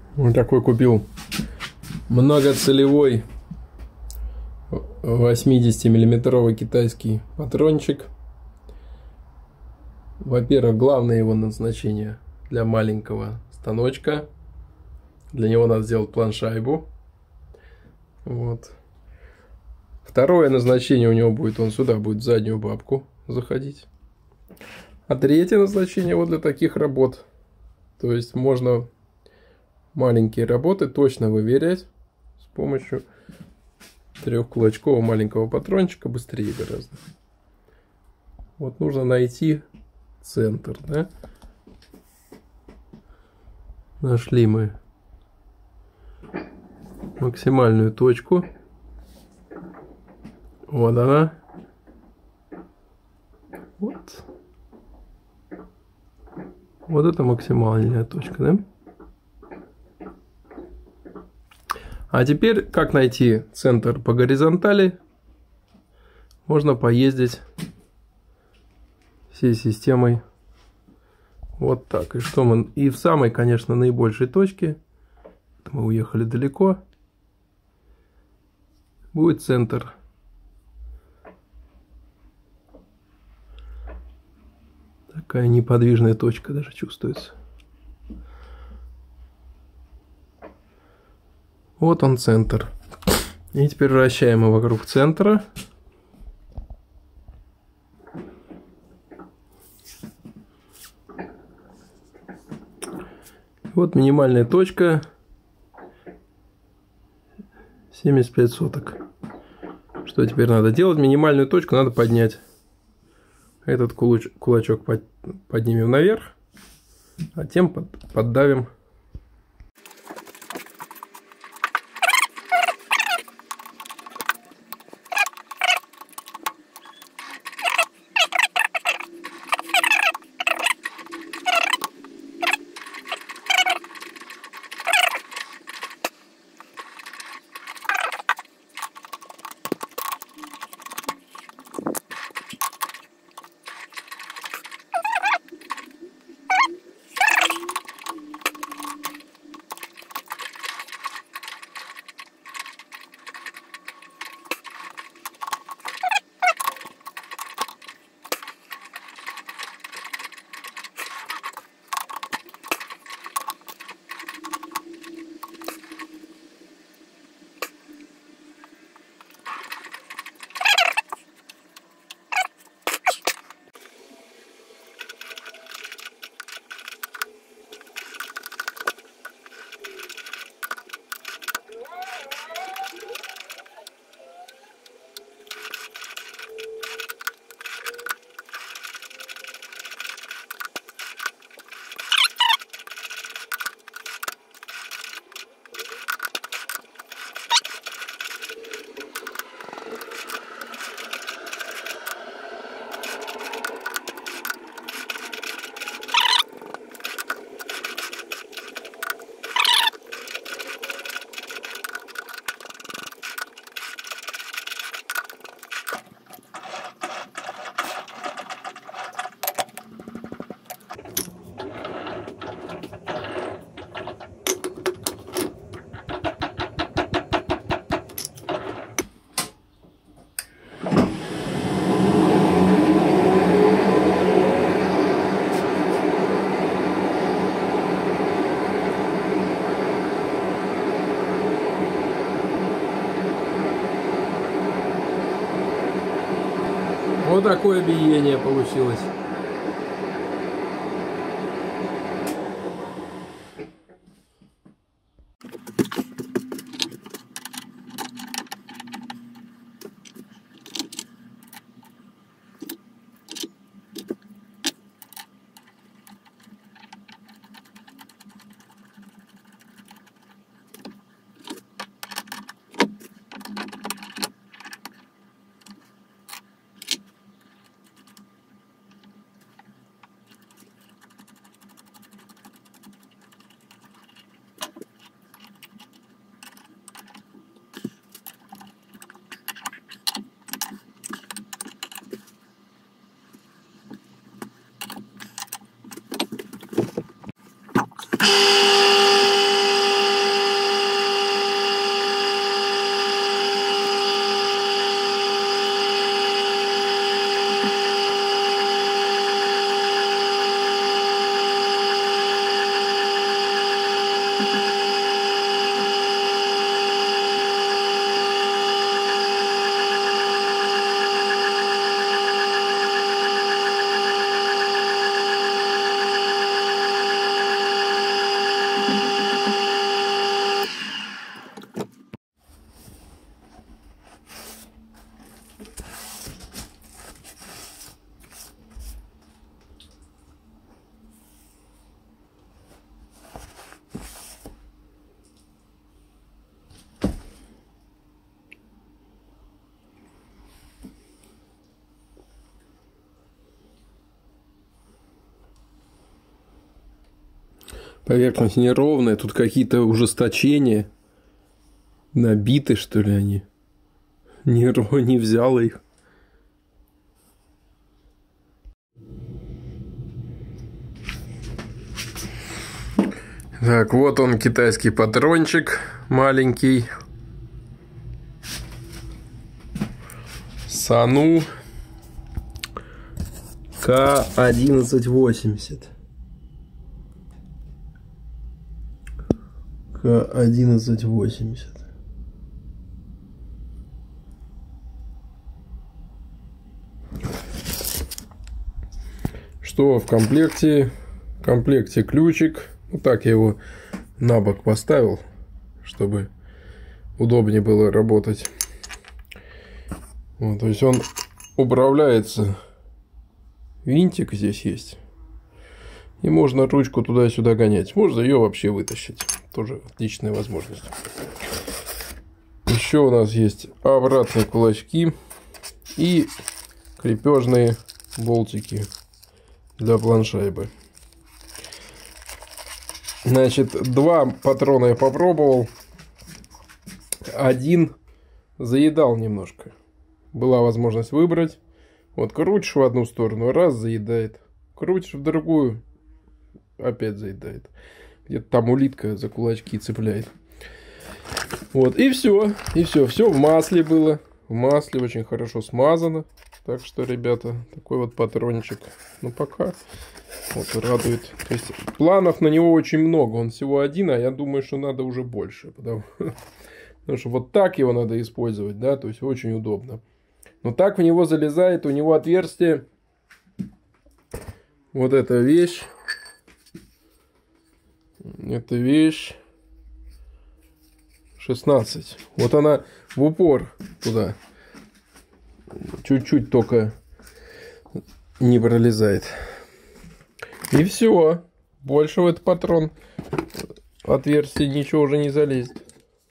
Вот такой купил многоцелевой 80-миллиметровый китайский патрончик. Во-первых, главное его назначение для маленького станочка. Для него надо сделать планшайбу. Вот. Второе назначение у него будет, он сюда будет в заднюю бабку заходить. А третье назначение вот для таких работ. То есть можно маленькие работы точно выверять с помощью трехкулачкового маленького патрончика, быстрее гораздо. Вот нужно найти центр, да? Нашли мы максимальную точку. Вот она. Вот. Вот это максимальная точка, да? А теперь, как найти центр по горизонтали? Можно поездить всей системой вот так. И что мы... И в самой, конечно, наибольшей точке, мы уехали далеко, будет центр. Такая неподвижная точка даже чувствуется. Вот он, центр. И теперь вращаем его вокруг центра. Вот минимальная точка 75 соток. Что теперь надо делать? Минимальную точку надо поднять. Этот кулачок поднимем наверх, а тем поддавим. Вот такое биение получилось. Поверхность неровная, тут какие-то ужесточения. Набиты, что ли, они? Не взял их. Так, вот он, китайский патрончик маленький. Сану К1180. К1180. Что в комплекте? В комплекте ключик. Вот так я его на бок поставил, чтобы удобнее было работать. Вот, то есть он управляется. Винтик здесь есть. И можно ручку туда-сюда гонять. Можно ее вообще вытащить. Тоже отличная возможность. Еще у нас есть обратные кулачки и крепежные болтики для планшайбы. Значит, 2 патрона я попробовал. Один заедал немножко. Была возможность выбрать. Вот крутишь в одну сторону, раз заедает. Крутишь в другую, опять заедает. Где-то там улитка за кулачки цепляет. Вот, и все. И все. Все в масле было. В масле очень хорошо смазано. Так что, ребята, такой вот патрончик. Ну, пока вот радует. То есть планов на него очень много. Он всего один, а я думаю, что надо уже больше. Потому что вот так его надо использовать, да, то есть очень удобно. Но так в него залезает, у него отверстие. Вот эта вещь. Это вещь 16. Вот она в упор туда. Чуть-чуть только не пролезает. И все. Больше в этот патрон отверстие ничего уже не залезет.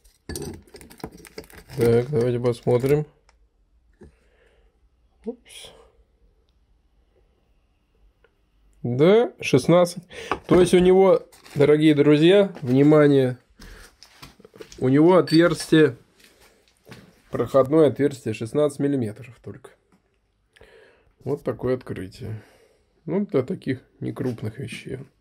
Так, давайте посмотрим. Упс. Да, 16. То есть у него, дорогие друзья, внимание, у него отверстие, проходное отверстие 16 миллиметров только. Вот такое открытие. Ну, для таких некрупных вещей.